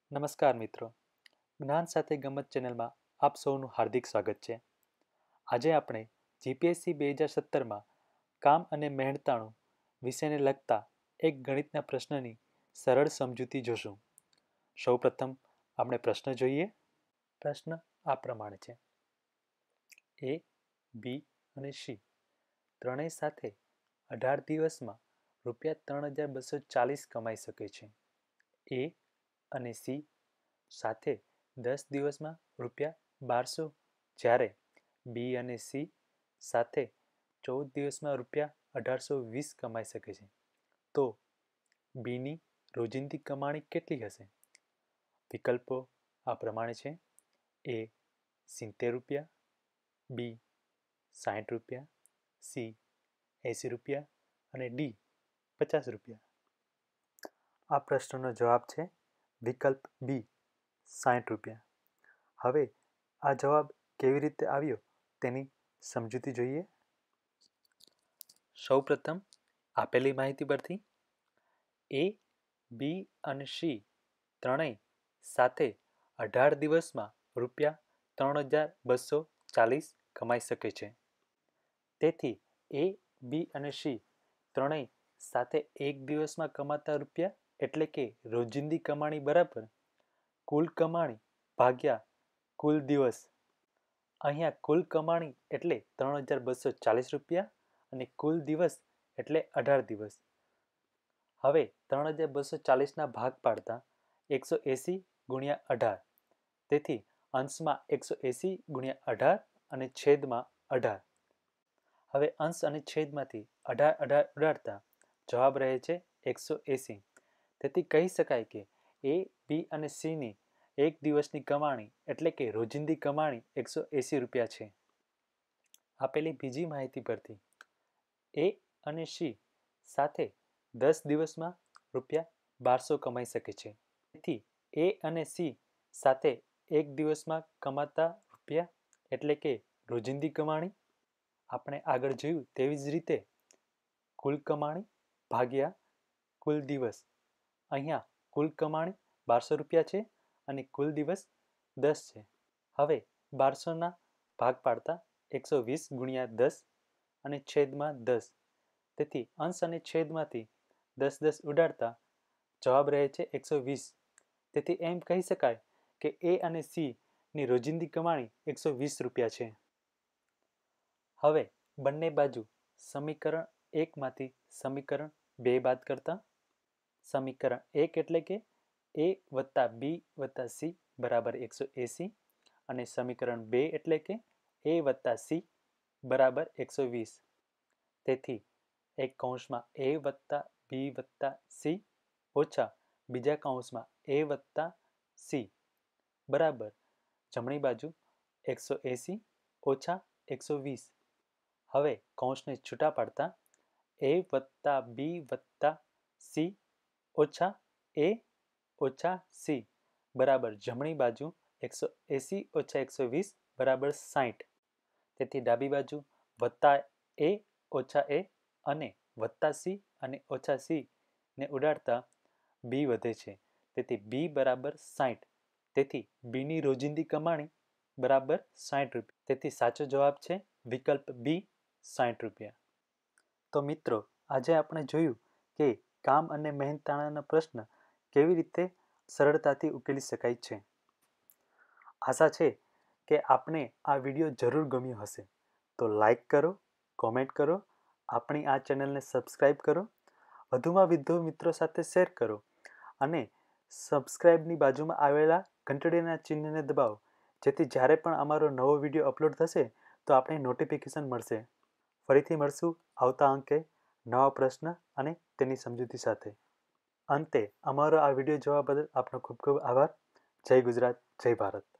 નમસ્કાર મિત્રો, જ્ઞાન સાથે ગમત ચેનલમાં આપ સૌનું હાર્દિક સ્વાગત છે. આજે આપણે જીપીએસસી 2017માં કામ અને મહેનતાણું વિષયને લગતા એક ગણિતના પ્રશ્નની સરળ સમજૂતી જોશું. સૌપ્રથમ આપણે પ્રશ્ન જોઈએ. પ્રશ્ન આ પ્રમાણે છે: એ, બી અને સી ત્રણેય સાથે 18 દિવસમાં ₹3,240 કમાઈ શકે છે. એ અને સી સાથે 10 દિવસમાં ₹1200, જ્યારે બી અને સી સાથે 14 દિવસમાં ₹1820 કમાઈ શકે છે. તો બીની રોજિંદી કમાણી કેટલી હશે? વિકલ્પો આ પ્રમાણે છે: એ ₹70, બી ₹60, સી ₹80 અને ડી ₹50. આ પ્રશ્નનો જવાબ છે વિકલ્પ બી, ₹60. હવે આ જવાબ કેવી રીતે આવ્યો તેની સમજૂતી જોઈએ. સૌપ્રથમ આપેલી માહિતી પરથી એ, બી અને સી ત્રણેય સાથે 18 દિવસમાં ₹3,240 કમાઈ શકે છે. તેથી એ, બી અને સી ત્રણેય સાથે એક દિવસમાં કમાતા રૂપિયા એટલે કે રોજિંદી કમાણી બરાબર કુલ કમાણી ભાગ્યા કુલ દિવસ. અહીંયા કુલ કમાણી એટલે ₹3,240 અને કુલ દિવસ એટલે 18 દિવસ. હવે 3,240ના ભાગ પાડતા 180 ગુણ્યા 18. તેથી અંશમાં 180 ગુણ્યા 18 અને છેદમાં 18. હવે અંશ અને છેદમાંથી 18 ઉડાડતા જવાબ રહે છે 180. તેથી કહી શકાય કે એ, બી અને સીની એક દિવસની કમાણી એટલે કે રોજિંદી કમાણી ₹180 છે. આપેલી બીજી માહિતી પરથી એ અને સી સાથે 10 દિવસમાં ₹1200 કમાઈ શકે છે. તેથી એ અને સી સાથે એક દિવસમાં કમાતા રૂપિયા એટલે કે રોજિંદી કમાણી આપણે આગળ જોયું તેવી જ રીતે કુલ કમાણી ભાગ્યા કુલ દિવસ. અહીંયા કુલ કમાણી ₹1200 છે અને કુલ દિવસ 10 છે. હવે 1200ના ભાગ પાડતા 120 ગુણ્યા 10 અને છેદમાં 10. તેથી અંશ અને છેદમાંથી 10 ઉડાડતા જવાબ રહે છે 120. તેથી એમ કહી શકાય કે એ અને સી ની રોજિંદી કમાણી ₹120 છે. હવે બંને બાજુ સમીકરણ 1 માંથી સમીકરણ 2 બાદ કરતા સમીકરણ 1 એટલે કે એ વત્તા બી વત્તા સી બરાબર 180 અને સમીકરણ 2 એટલે કે એ વત્તા સી બરાબર 120. તેથી એક કૌંસમાં એ વત્તા બી વત્તા સી ઓછા બીજા કૌંસમાં એ વત્તા સી બરાબર જમણી બાજુ 180 ઓછા 120. હવે કૌંસને છૂટા પાડતા એ વત્તા બી વત્તા સી ઓછા એ ઓછા સી બરાબર જમણી બાજુ 180 ઓછા 120 બરાબર 60. તેથી ડાબી બાજુ વત્તા એ ઓછા એ અને વત્તા સી અને ઓછા સી ને ઉડાડતા બી વધે છે. તેથી બી બરાબર 60. તેથી બીની રોજિંદી કમાણી બરાબર ₹60. તેથી સાચો જવાબ છે વિકલ્પ બી, ₹60. તો મિત્રો, આજે આપણે જોયું કે કામ અને મહેનતાણાના પ્રશ્ન કેવી રીતે સરળતાથી ઉકેલી શકાય છે. આશા છે કે આપને આ વિડીયો જરૂર ગમ્યો હશે. તો લાઈક કરો, કોમેન્ટ કરો, આપણી આ ચેનલને સબસ્ક્રાઈબ કરો, વધુમાં વધુ મિત્રો સાથે શેર કરો અને સબસ્ક્રાઈબની બાજુમાં આવેલા ઘંટડીના ચિહ્નને દબાવો, જેથી જ્યારે પણ અમારો નવો વિડીયો અપલોડ થશે તો આપણે નોટિફિકેશન મળશે. ફરીથી મળશું આવતા અંકે નવા પ્રશ્ન અને તેની સમજૂતી સાથે. અંતે અમારો આ વિડીયો જોવા બદલ આપનો ખૂબ ખૂબ આભાર. જય ગુજરાત, જય ભારત.